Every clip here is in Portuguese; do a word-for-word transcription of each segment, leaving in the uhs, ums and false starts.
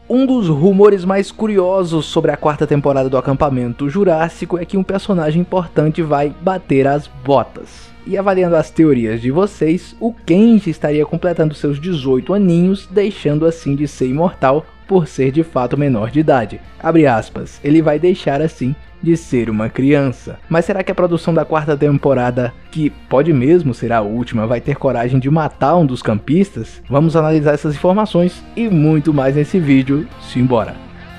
Um dos rumores mais curiosos sobre a quarta temporada do Acampamento Jurássico é que um personagem importante vai bater as botas. E avaliando as teorias de vocês, o Kenji estaria completando seus dezoito aninhos, deixando assim de ser imortal por ser de fato menor de idade. Abre aspas, ele vai deixar assim de ser uma criança. Mas será que a produção da quarta temporada, que pode mesmo ser a última, vai ter coragem de matar um dos campistas? Vamos analisar essas informações e muito mais nesse vídeo. Simbora!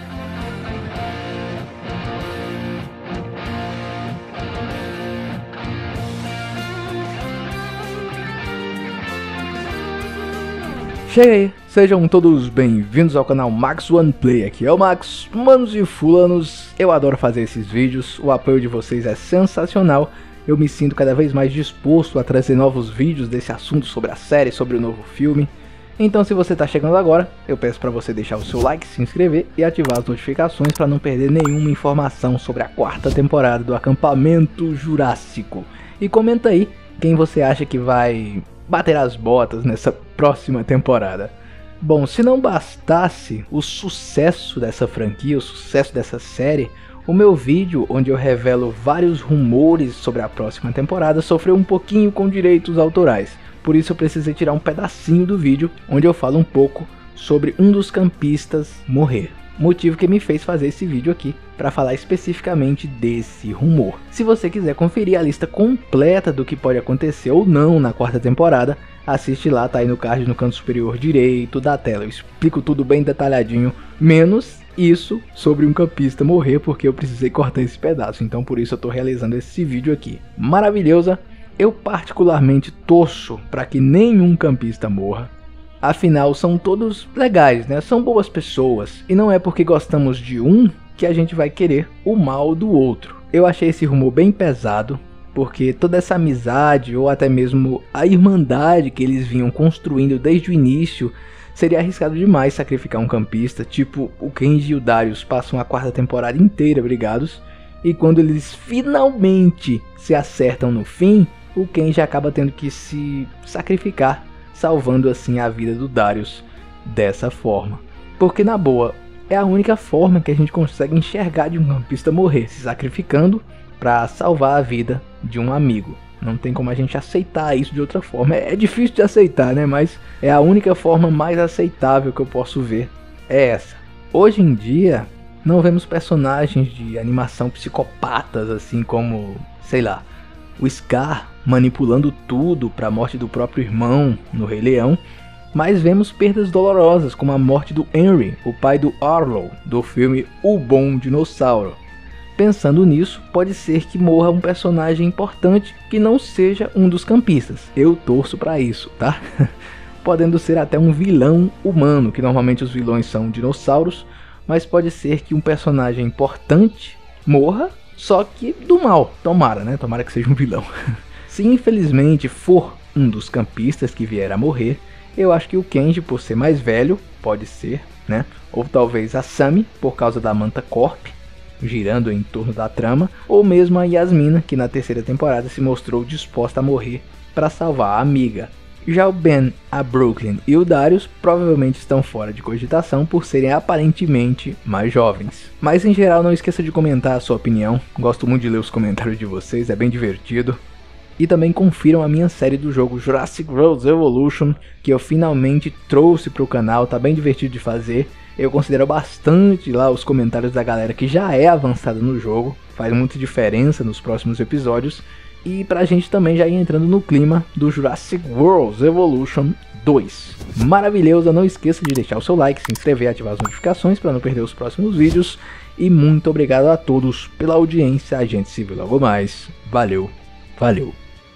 Chega aí, sejam todos bem-vindos ao canal Max One Play, aqui é o Max, manos e fulanos, eu adoro fazer esses vídeos, o apoio de vocês é sensacional, eu me sinto cada vez mais disposto a trazer novos vídeos desse assunto sobre a série, sobre o novo filme. Então se você está chegando agora, eu peço para você deixar o seu like, se inscrever e ativar as notificações para não perder nenhuma informação sobre a quarta temporada do Acampamento Jurássico. E comenta aí quem você acha que vai bater as botas nessa próxima temporada. Bom, se não bastasse o sucesso dessa franquia, o sucesso dessa série, o meu vídeo onde eu revelo vários rumores sobre a próxima temporada sofreu um pouquinho com direitos autorais. Por isso eu precisei tirar um pedacinho do vídeo onde eu falo um pouco sobre um dos campistas morrer. Motivo que me fez fazer esse vídeo aqui, para falar especificamente desse rumor. Se você quiser conferir a lista completa do que pode acontecer ou não na quarta temporada, assiste lá, tá aí no card no canto superior direito da tela. Eu explico tudo bem detalhadinho, menos isso sobre um campista morrer, porque eu precisei cortar esse pedaço, então por isso eu tô realizando esse vídeo aqui. Maravilhosa, eu particularmente torço para que nenhum campista morra. Afinal, são todos legais, né? São boas pessoas. E não é porque gostamos de um que a gente vai querer o mal do outro. Eu achei esse rumor bem pesado, porque toda essa amizade ou até mesmo a irmandade que eles vinham construindo desde o início, seria arriscado demais sacrificar um campista. Tipo, o Kenji e o Darius passam a quarta temporada inteira brigados, e quando eles finalmente se acertam no fim, o Kenji acaba tendo que se sacrificar, salvando assim a vida do Darius dessa forma. Porque na boa, é a única forma que a gente consegue enxergar de um campista morrer, se sacrificando para salvar a vida de um amigo. Não tem como a gente aceitar isso de outra forma. É difícil de aceitar, né? Mas é a única forma mais aceitável que eu posso ver, é essa. Hoje em dia, não vemos personagens de animação psicopatas, assim como, sei lá, o Scar manipulando tudo para a morte do próprio irmão no Rei Leão, mas vemos perdas dolorosas como a morte do Henry, o pai do Arlo, do filme O Bom Dinossauro. Pensando nisso, pode ser que morra um personagem importante que não seja um dos campistas. Eu torço para isso, tá? Podendo ser até um vilão humano, que normalmente os vilões são dinossauros, mas pode ser que um personagem importante morra, só que do mal. Tomara, né? Tomara que seja um vilão. Se infelizmente for um dos campistas que vier a morrer, eu acho que o Kenji, por ser mais velho, pode ser, né? Ou talvez a Sami, por causa da Manta Corp, girando em torno da trama, ou mesmo a Yasmina, que na terceira temporada se mostrou disposta a morrer para salvar a amiga. Já o Ben, a Brooklyn e o Darius provavelmente estão fora de cogitação por serem aparentemente mais jovens. Mas em geral não esqueça de comentar a sua opinião, gosto muito de ler os comentários de vocês, é bem divertido. E também confiram a minha série do jogo Jurassic World Evolution, que eu finalmente trouxe para o canal, tá bem divertido de fazer. Eu considero bastante lá os comentários da galera que já é avançada no jogo, faz muita diferença nos próximos episódios. E pra gente também já ir entrando no clima do Jurassic World Evolution dois. Maravilhosa, não esqueça de deixar o seu like, se inscrever e ativar as notificações para não perder os próximos vídeos. E muito obrigado a todos pela audiência, a gente se vê logo mais. Valeu, valeu.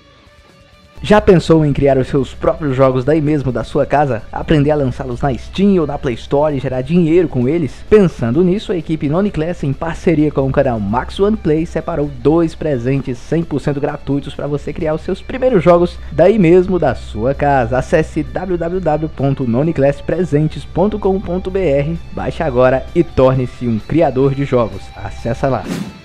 Já pensou em criar os seus próprios jogos daí mesmo da sua casa? Aprender a lançá-los na Steam ou na Play Store e gerar dinheiro com eles? Pensando nisso, a equipe Noniclass, em parceria com o canal Max One Play, separou dois presentes cem por cento gratuitos para você criar os seus primeiros jogos daí mesmo da sua casa. Acesse w w w ponto noniclass presentes ponto com ponto b r, baixe agora e torne-se um criador de jogos. Acesse lá.